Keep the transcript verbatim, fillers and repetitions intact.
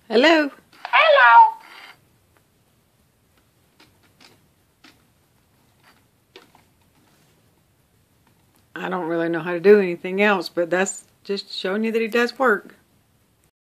Hello. Hello. I don't really know how to do anything else, but that's just showing you that he does work.